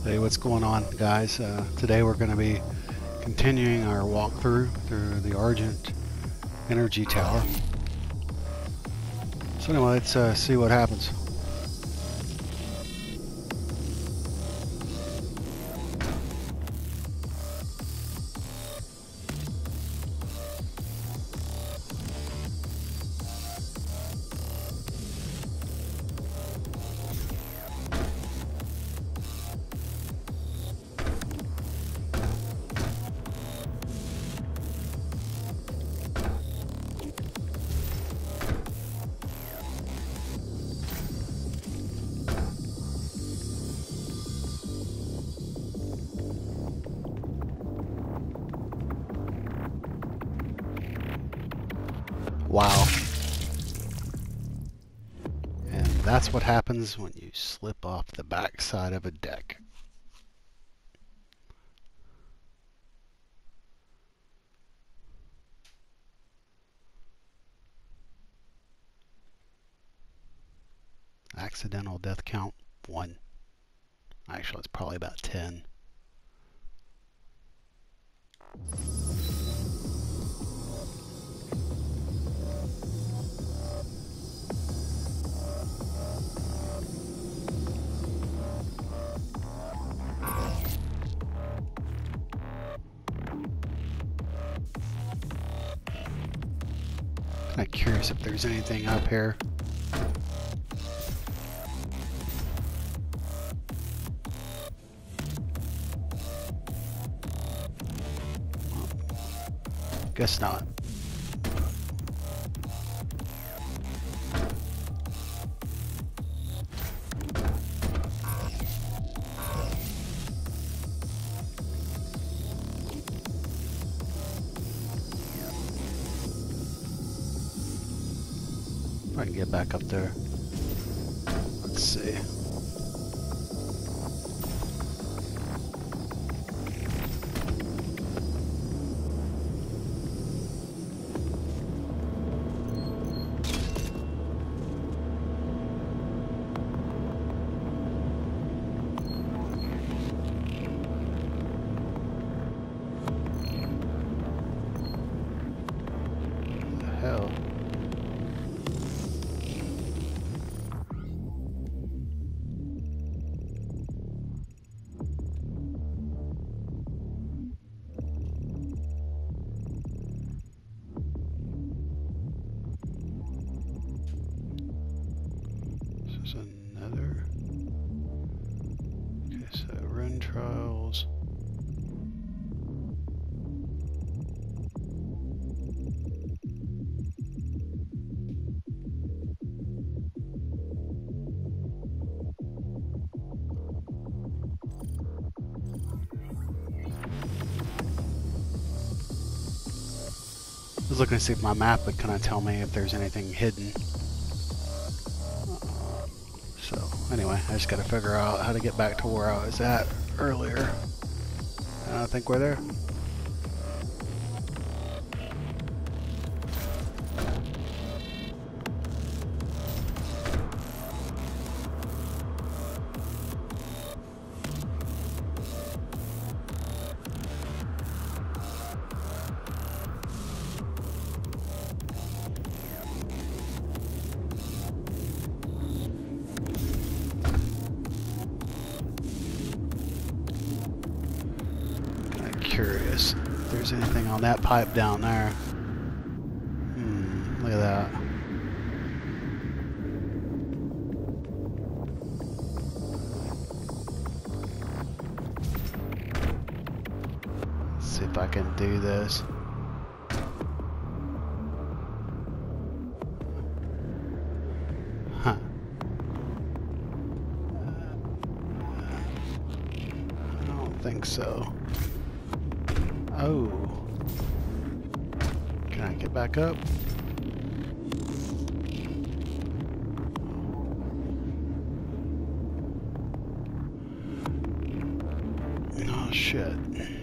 Hey, what's going on, guys? Today we're going to be continuing our walkthrough through the Argent Energy Tower. So anyway, let's see what happens. Wow. And that's what happens when you slip off the backside of a deck. Accidental death count 1. Actually, it's probably about 10. Kind of curious if there's anything up here. Guess not. If I can get back up there. Let's see. Hell. This is another. Okay, so run trials. I was looking to see if my map would kind of tell me if there's anything hidden. So anyway, I just got to figure out how to get back to where I was at earlier. And I think we're there. Curious if there's anything on that pipe down there. Look at that. Let's see if I can do this. Huh. I don't think so. Oh. Can I get back up? Oh shit.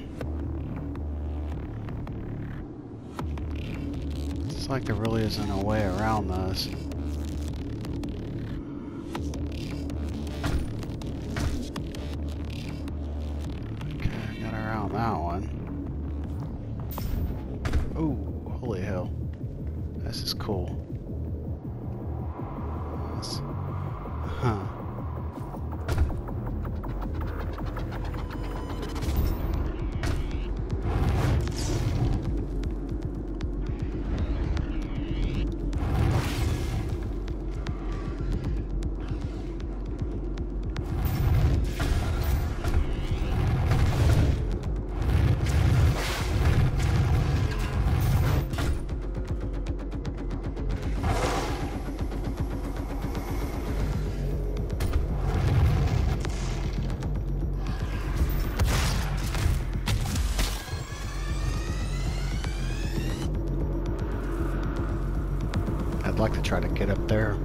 It's like there really isn't a way around this. Let's, huh. I'd like to try to get up there.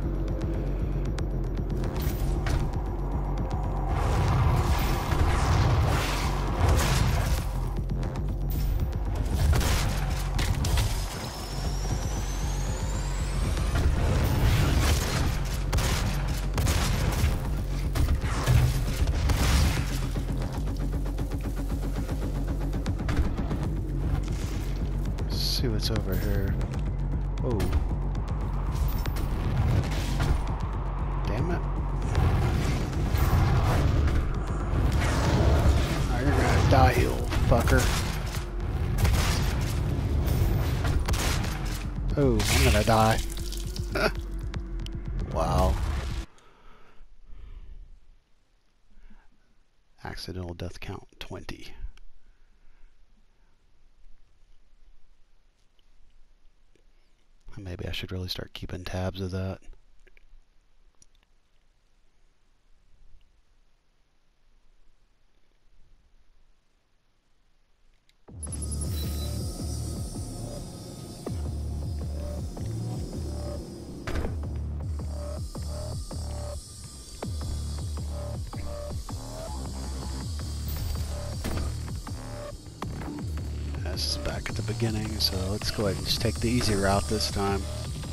Let's see what's over here. Oh. Damn it. Oh, you're gonna die, you little fucker. Oh, I'm gonna die. Wow. Accidental death count 20. Maybe I should really start keeping tabs of that. This is back at the beginning, so let's go ahead and just take the easy route this time.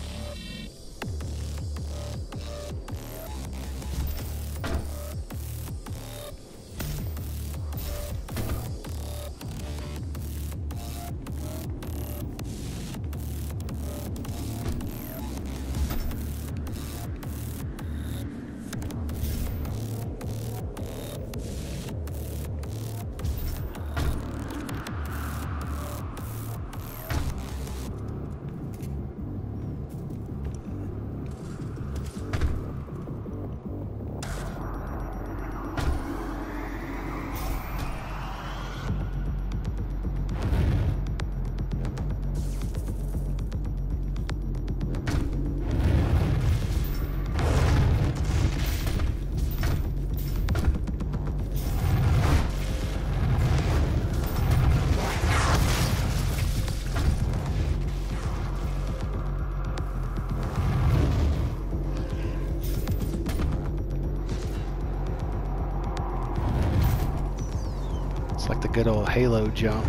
Like the good old Halo jump.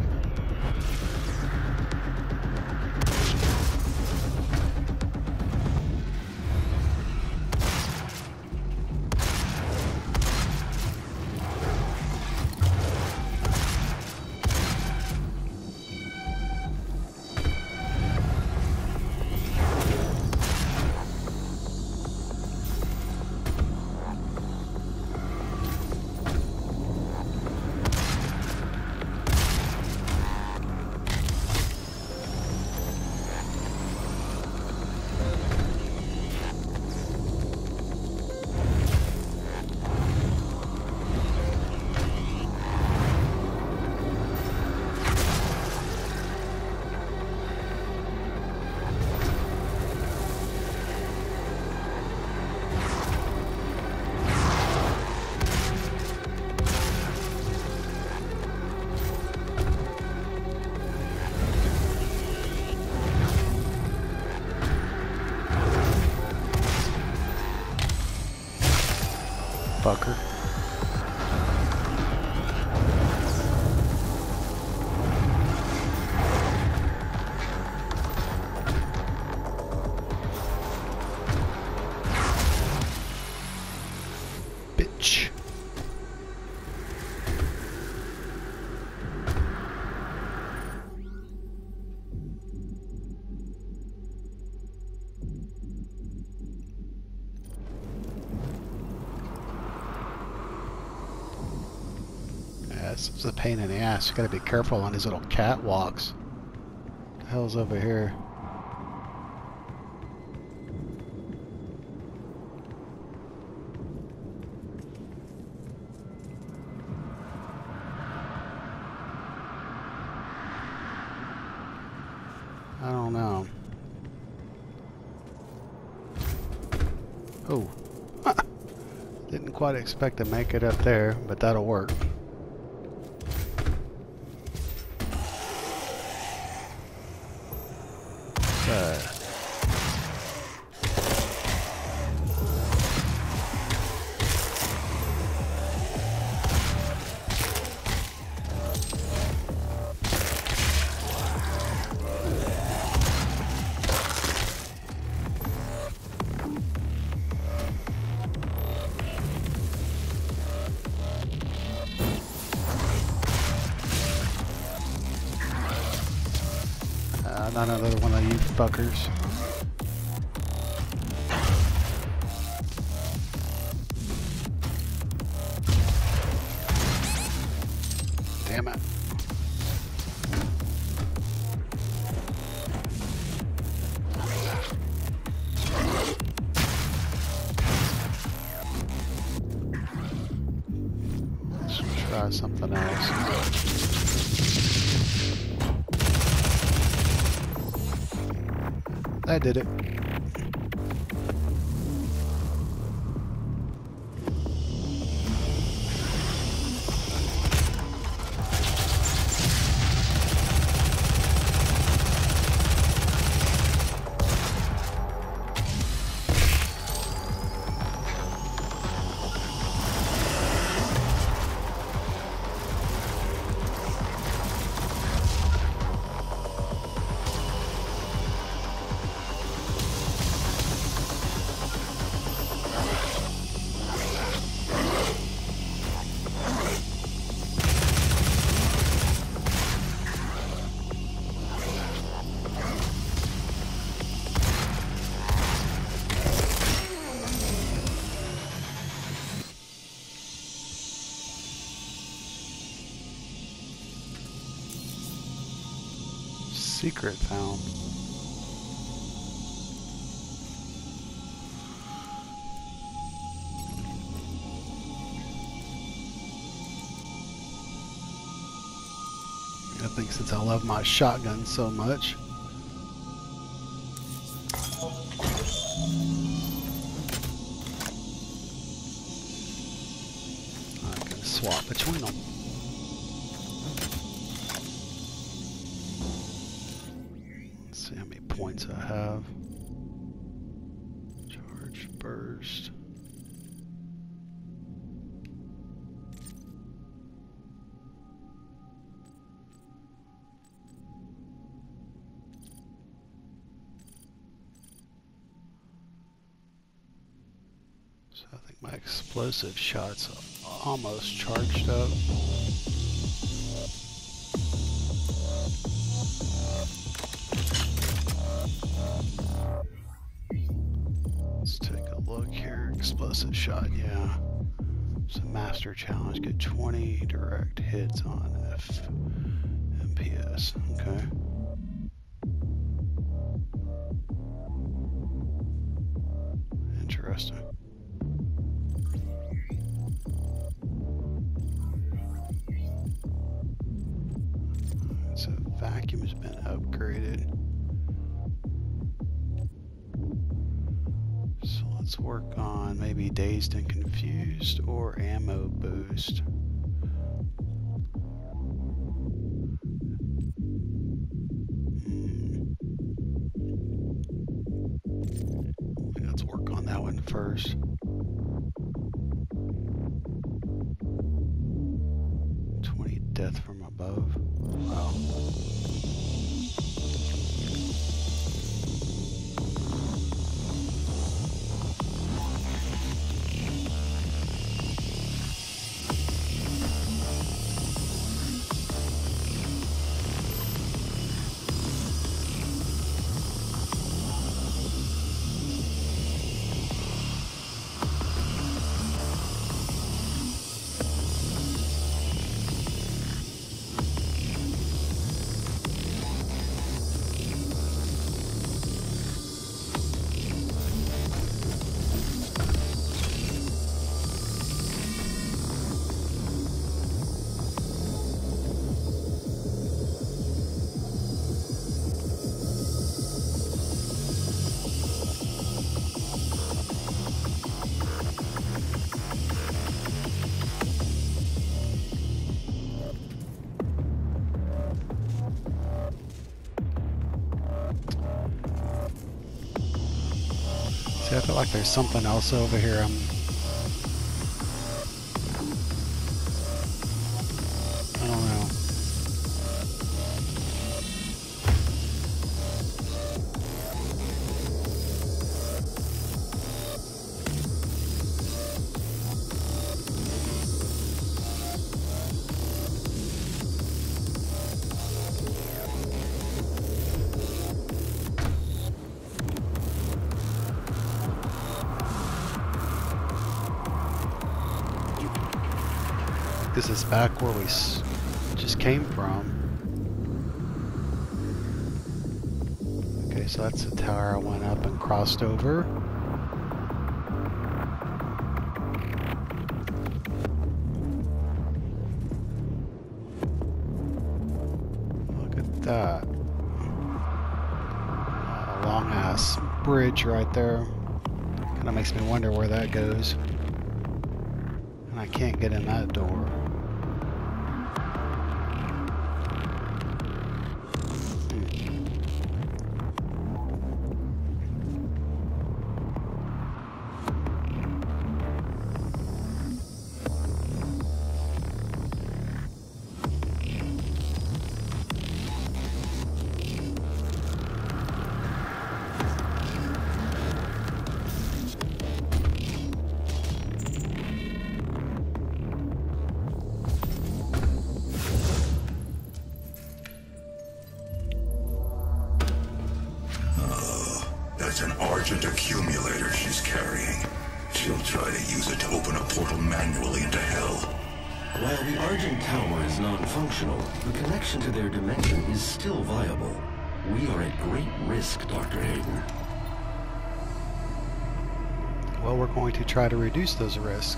Fucker. Bitch. It's a pain in the ass. You gotta be careful on these little catwalks. What the hell's over here? I don't know. Oh. Didn't quite expect to make it up there, but that'll work. Not another one of you fuckers. Damn it. Let's try something else. I did it. Secret found. I think since I love my shotgun so much, I can swap between them. See how many points I have. Charge burst. So I think my explosive shots are almost charged up. Let's take a look here. Explosive shot, yeah. It's a master challenge. Get 20 direct hits on FPS. Okay. Interesting. So vacuum has been upgraded. So let's work on maybe dazed and confused or ammo boost. Let's work on that one first. Death from above. Wow. feel like there's something else over here. I don't know. This is back where we just came from. Okay, so that's the tower I went up and crossed over. Look at that. A long ass bridge right there. Kind of makes me wonder where that goes. And I can't get in that door. That's an Argent accumulator she's carrying. She'll try to use it to open a portal manually into hell. While the Argent Tower is non-functional, the connection to their dimension is still viable. We are at great risk, Dr. Hayden. Well, we're going to try to reduce those risks.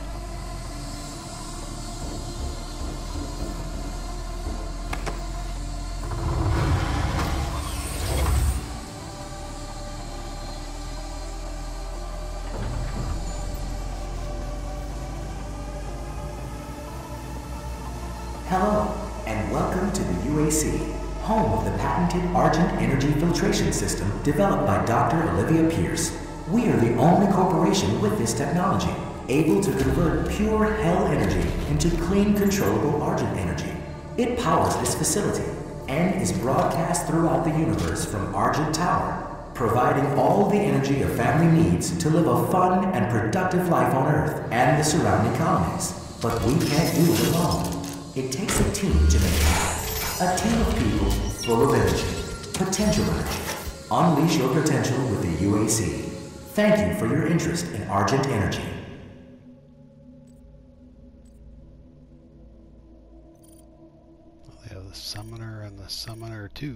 Hello, and welcome to the UAC, home of the patented Argent Energy Filtration System developed by Dr. Olivia Pierce. We are the only corporation with this technology, able to convert pure hell energy into clean, controllable Argent energy. It powers this facility and is broadcast throughout the universe from Argent Tower, providing all the energy a family needs to live a fun and productive life on Earth and the surrounding colonies. But we can't do it alone. It takes a team to make it happen. A team of people full of energy, potential energy. Unleash your potential with the UAC. Thank you for your interest in Argent Energy. Well, they have the Summoner and the Summoner 2.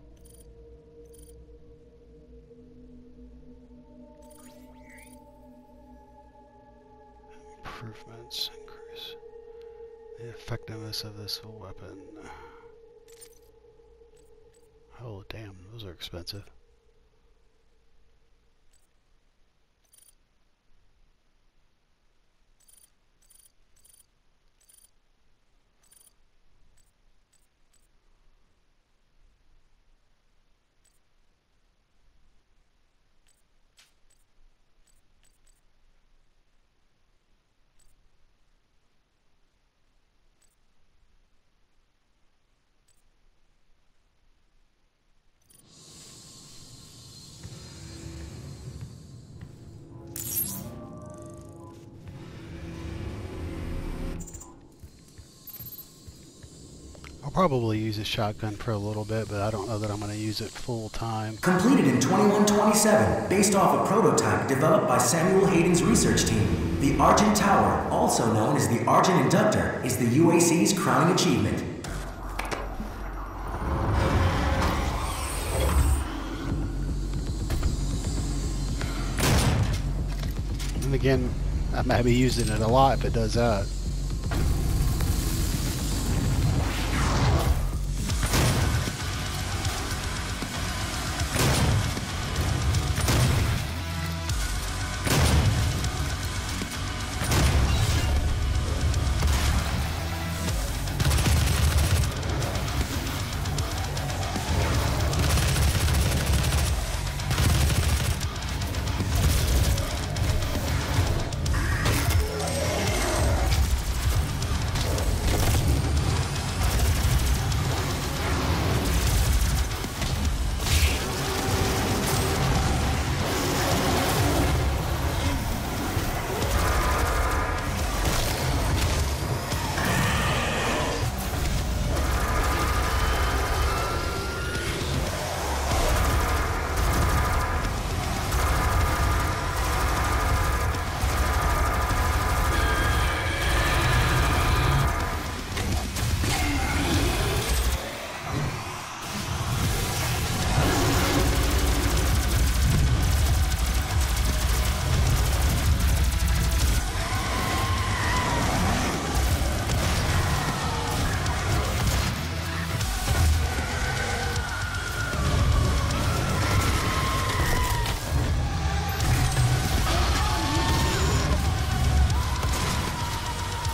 Improvements increase the effectiveness of this weapon. Oh damn, those are expensive. I'll probably use a shotgun for a little bit, but I don't know that I'm going to use it full time. Completed in 2127, based off a prototype developed by Samuel Hayden's research team. The Argent Tower, also known as the Argent Inductor, is the UAC's crowning achievement. And again, I might be using it a lot if it does that.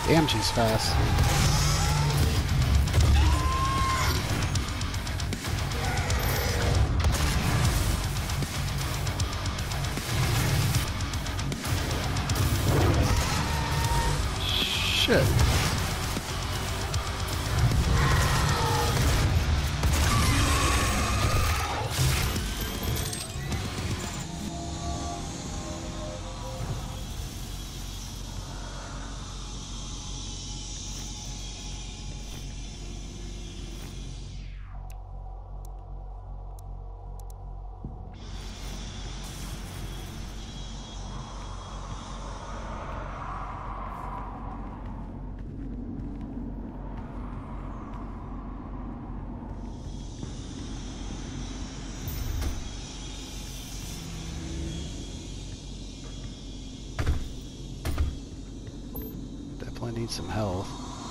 Damn, she's fast. Shit. Definitely need some health.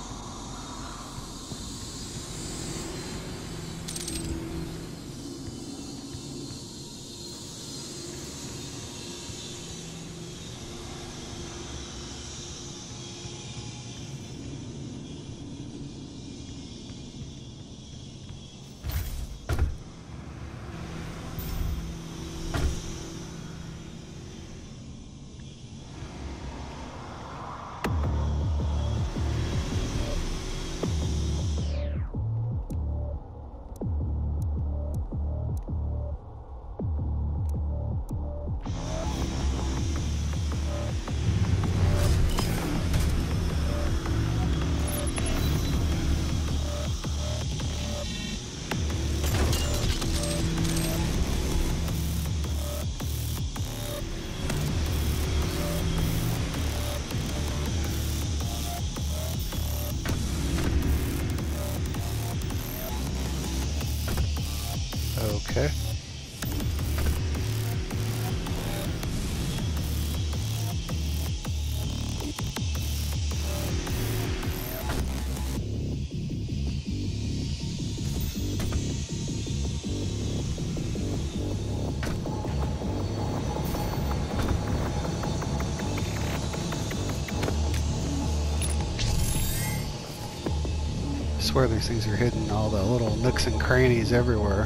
Okay. I swear these things are hidden in all the little nooks and crannies everywhere.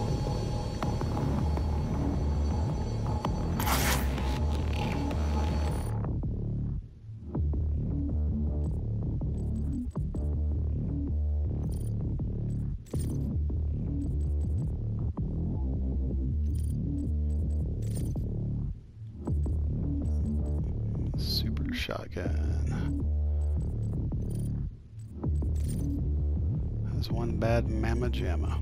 Super shotgun. Has one bad mamma jamma.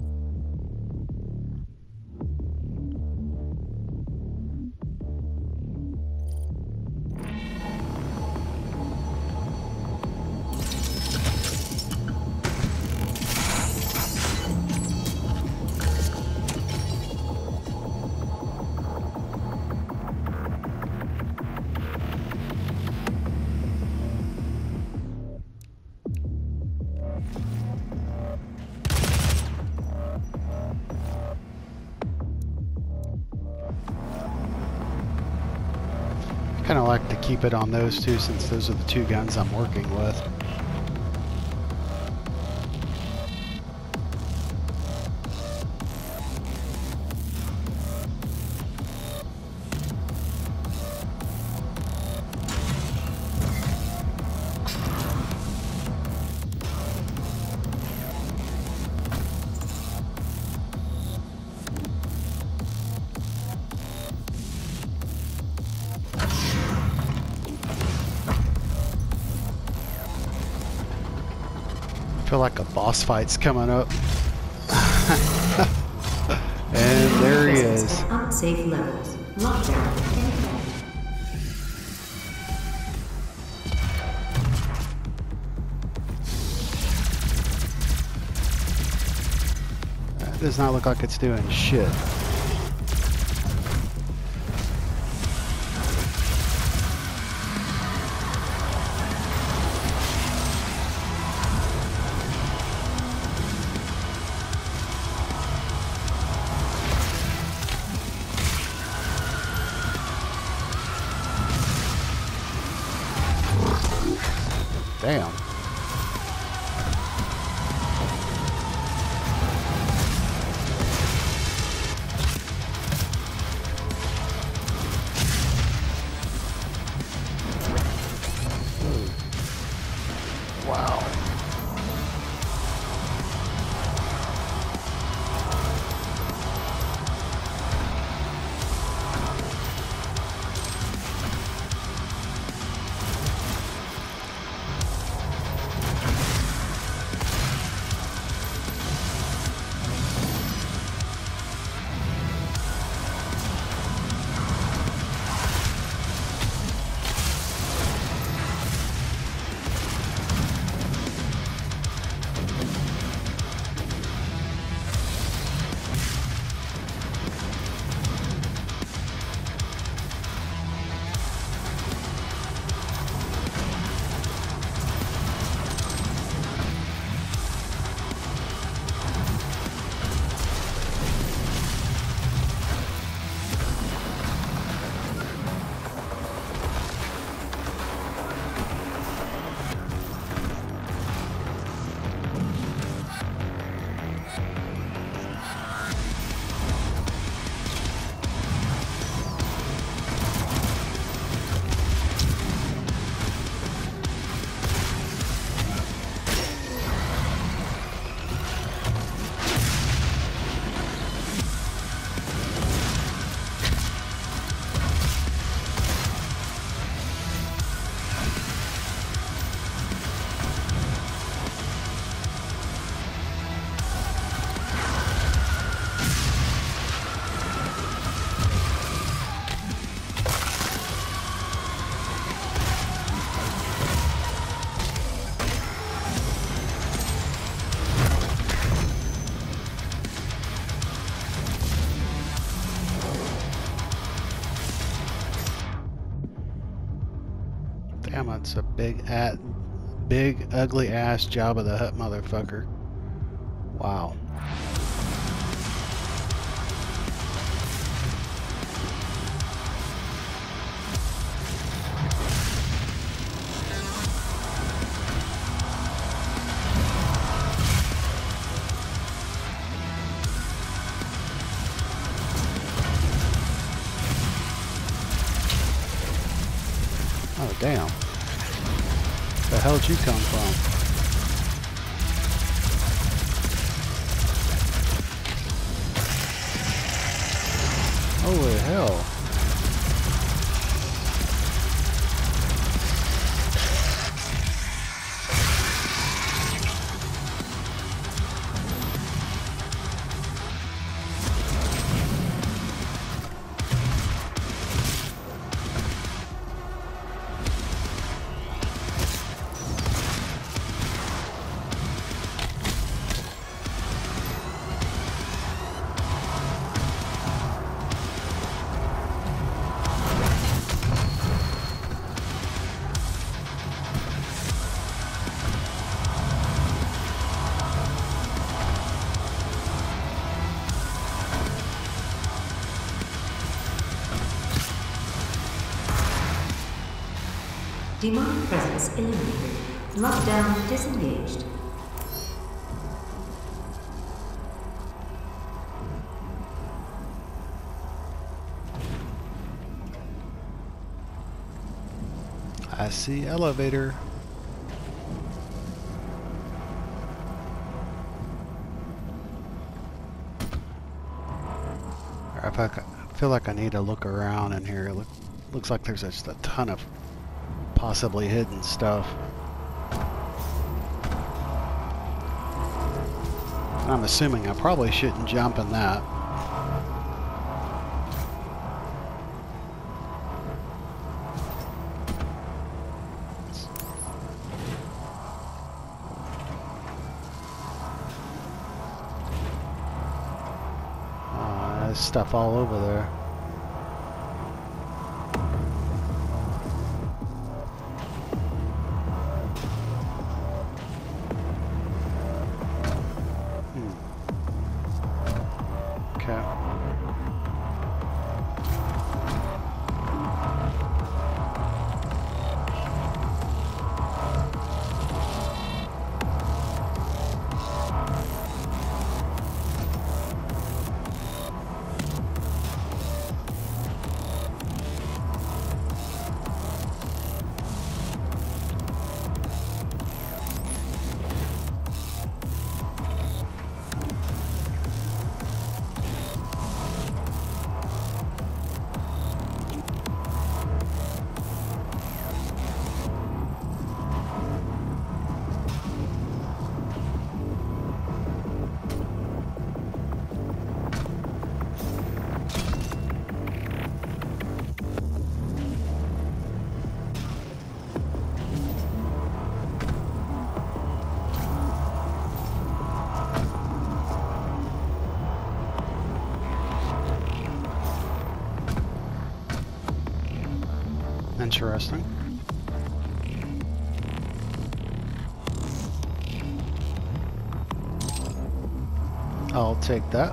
Kind of like to keep it on those two since those are the two guns I'm working with. I feel like a boss fight's coming up. And there he is. Unsafe levels. Lockdown in effect. That does not look like it's doing shit. Damn. Wow. Damn, it's a big ugly ass Jabba the Hutt motherfucker. Wow. Oh damn. The hell'd you come from? Holy hell. Demonic presence eliminated. Lockdown disengaged. I see elevator. If I feel like I need to look around in here. Looks like there's just a ton of possibly hidden stuff. And I'm assuming I probably shouldn't jump in that. There's stuff all over there. Interesting. I'll take that.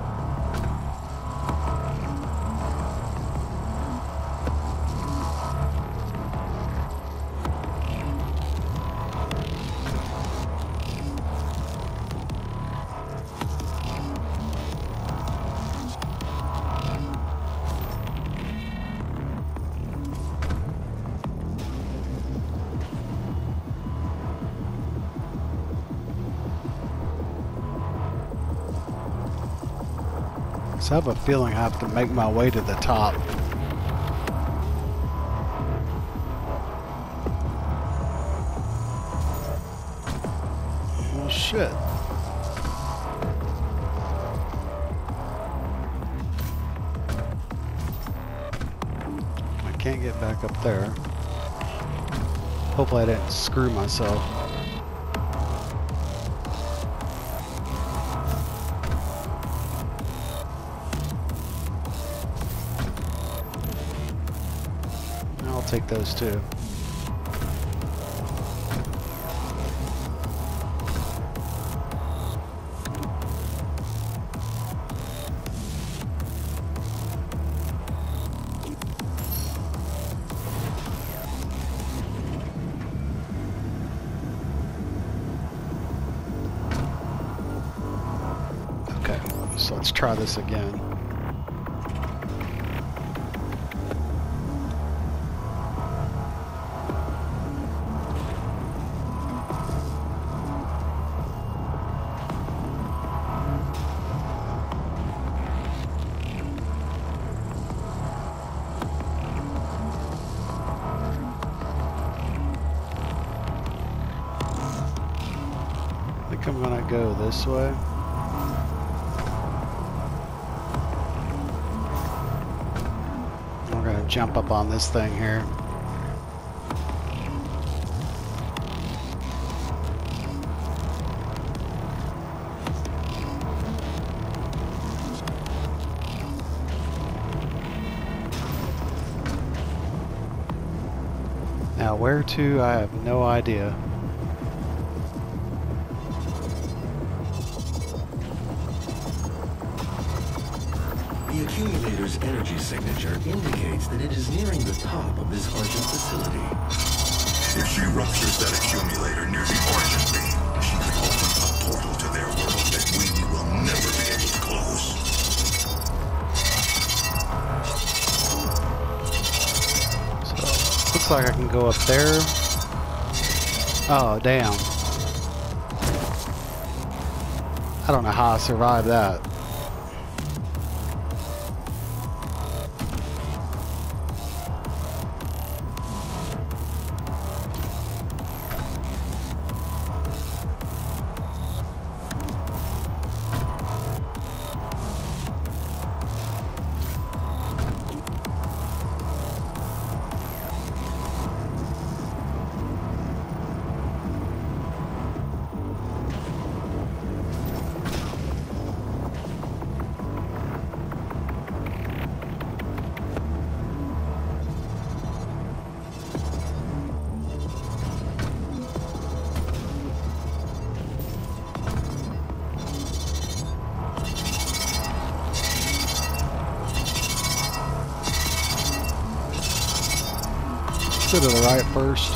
So I have a feeling I have to make my way to the top. Well, shit. I can't get back up there. Hopefully I didn't screw myself. Take those too. Okay, so let's try this again. I think I'm gonna go this way. We're gonna jump up on this thing here. Now where to, I have no idea. The accumulator's energy signature indicates that it is nearing the top of this Argent facility. If she ruptures that accumulator near the Argent beam, she will open a portal to their world that we will never be able to close. So, looks like I can go up there. Oh, damn. I don't know how I survived that. To the right first.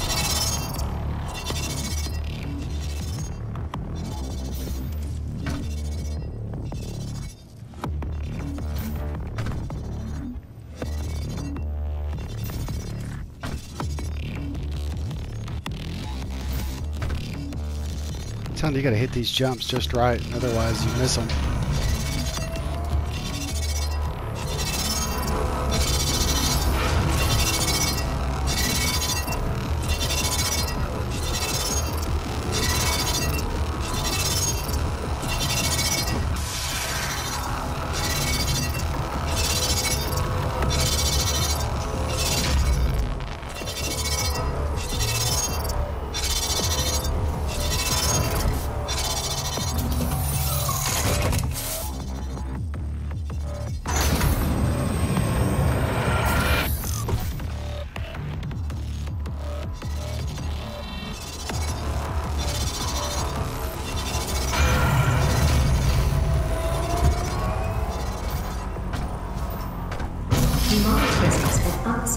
I'm telling you, you gotta hit these jumps just right, otherwise you miss them.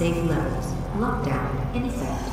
safe levels. Lockdown in effect.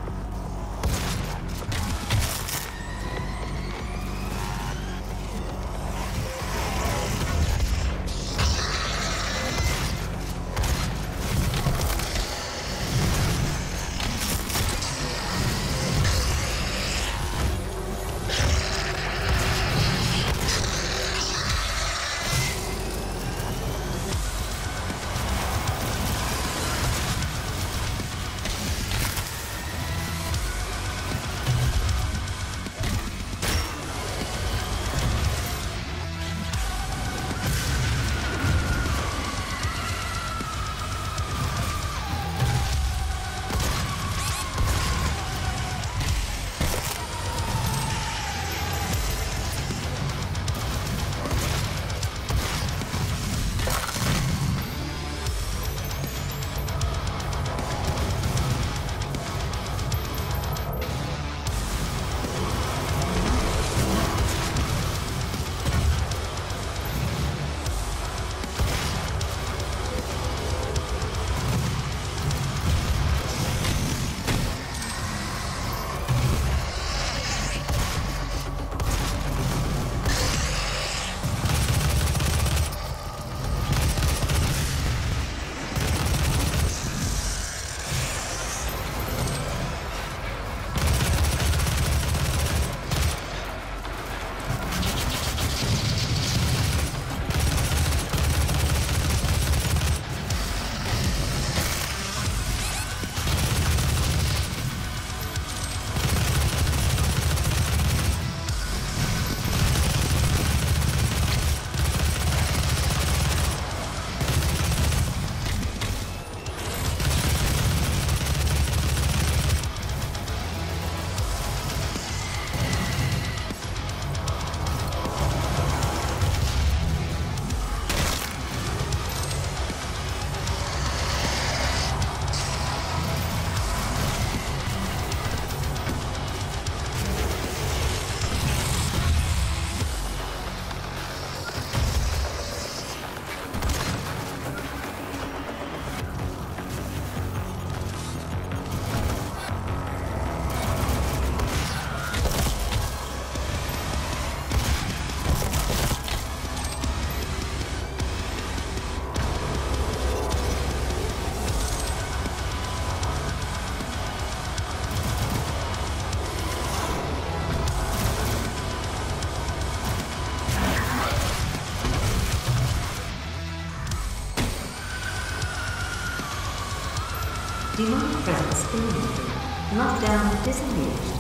Demonic presence eliminated. Lockdown disengaged.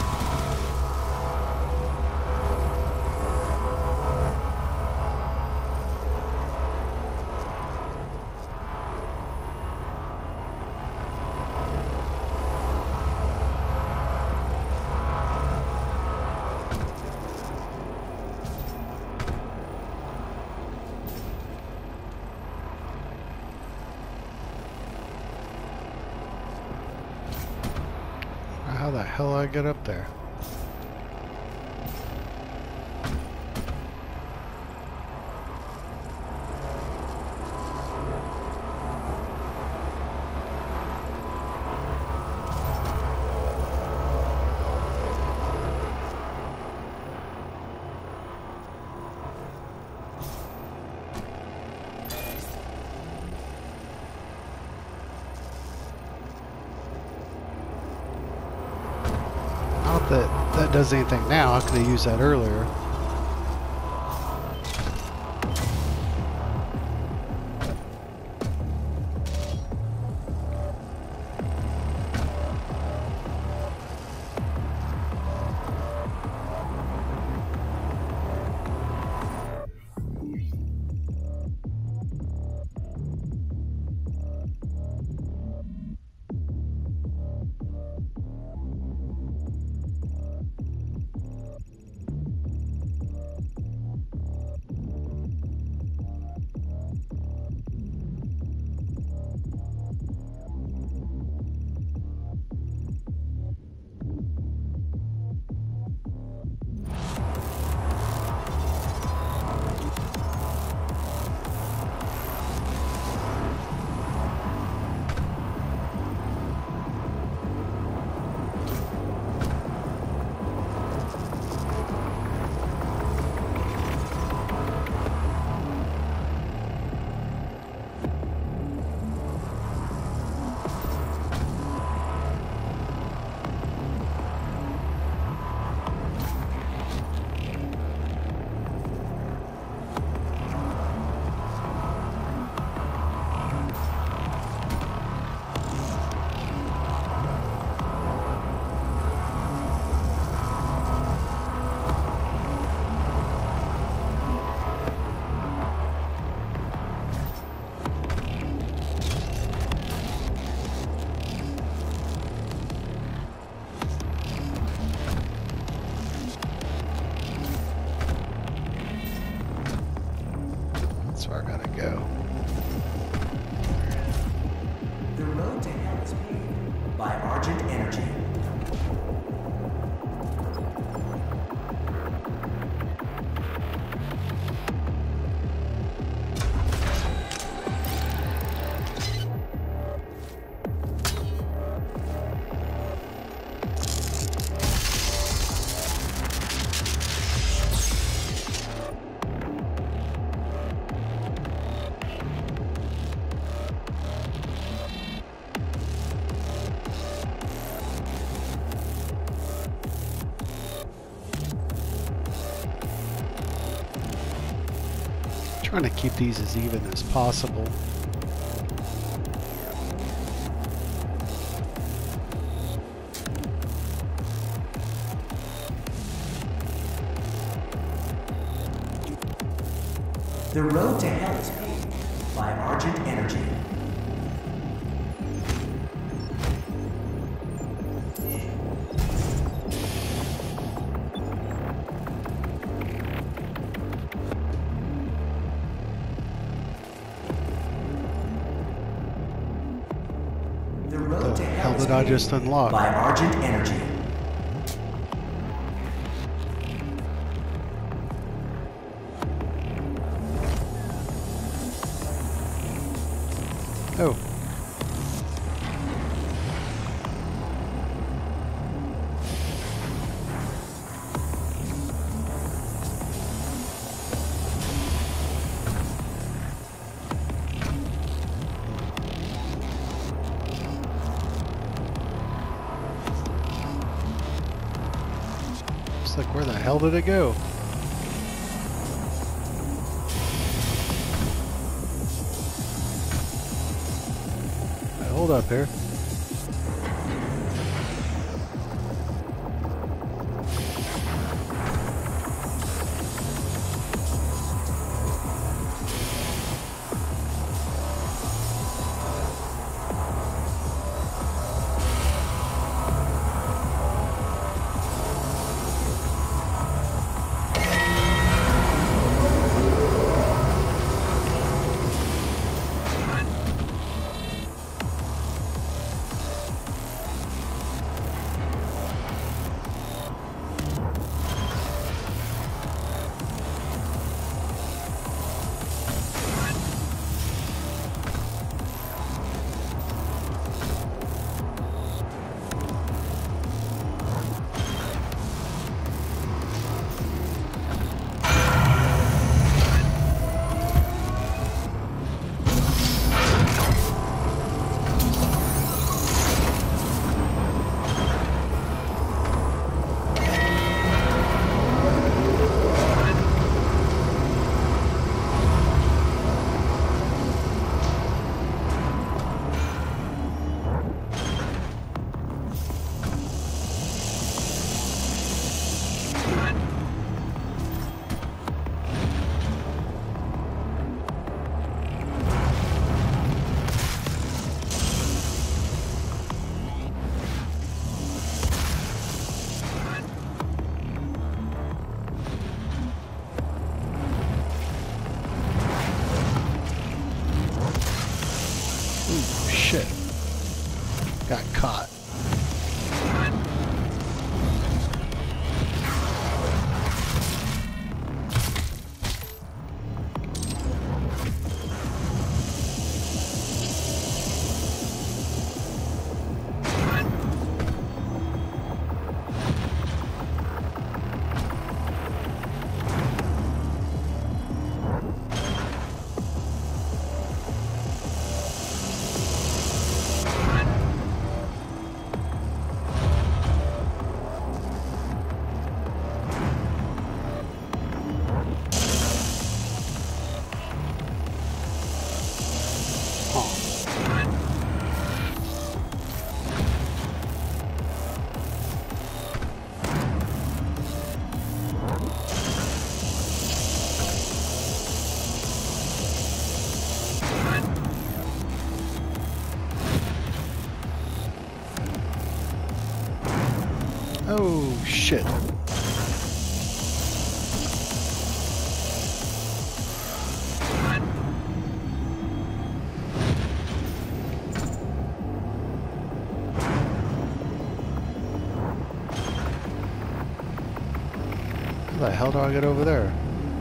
How the hell I get up there? That does anything now. I could have used that earlier. go. The road to hell is paved by Argent Energy. Trying to keep these as even as possible. The road to hell is paved by Argent Energy. The road to hell Hell is did I paved just unlock? by Argent Energy. Oh. It's like, where the hell did it go? Hold up here. Shit. Got caught. Oh, shit. How the hell do I get over there?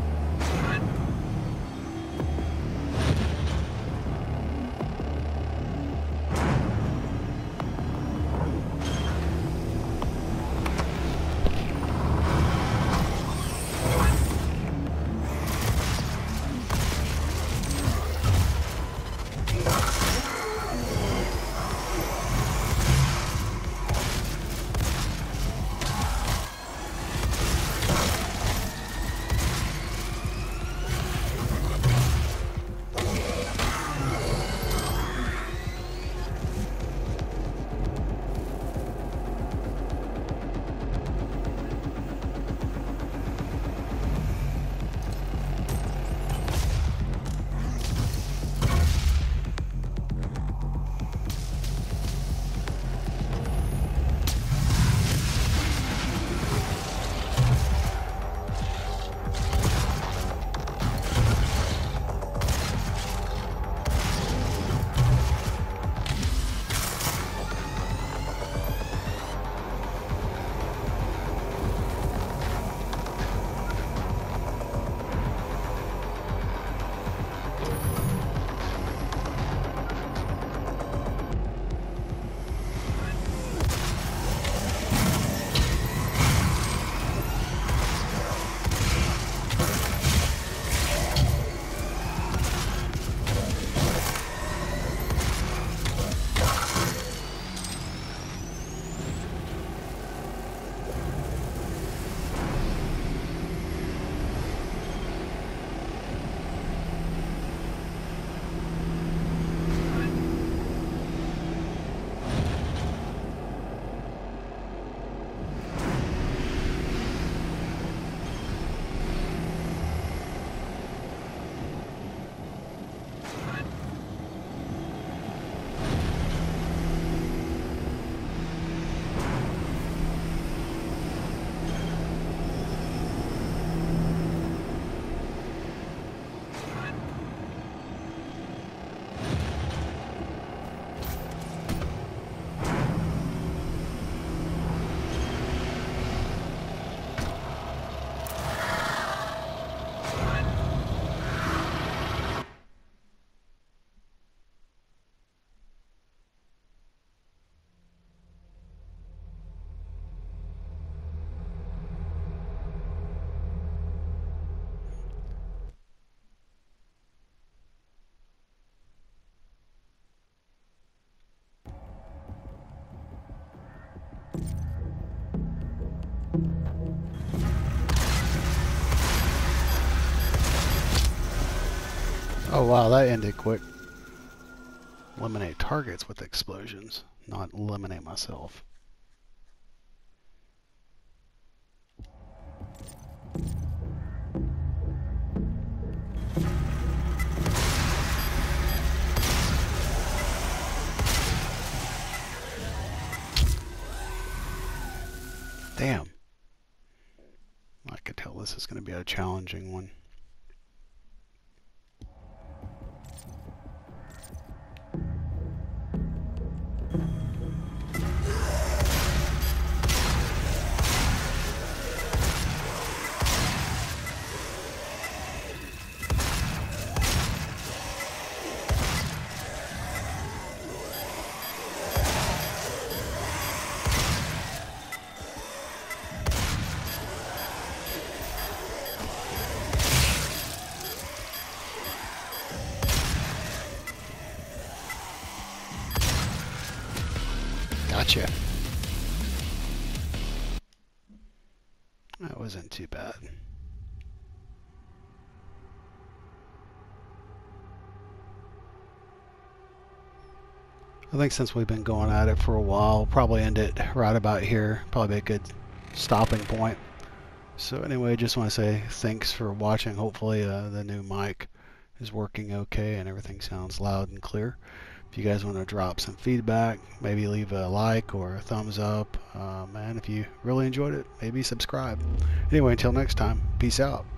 Oh wow, that ended quick. Eliminate targets with explosions, not eliminate myself. Damn. I could tell this is going to be a challenging one. Gotcha. That wasn't too bad. I think since we've been going at it for a while, we'll probably end it right about here. Probably be a good stopping point. So anyway, just want to say thanks for watching. Hopefully the new mic is working okay and everything sounds loud and clear. If you guys want to drop some feedback, maybe leave a like or a thumbs up. And if you really enjoyed it, maybe subscribe. Anyway, until next time, peace out.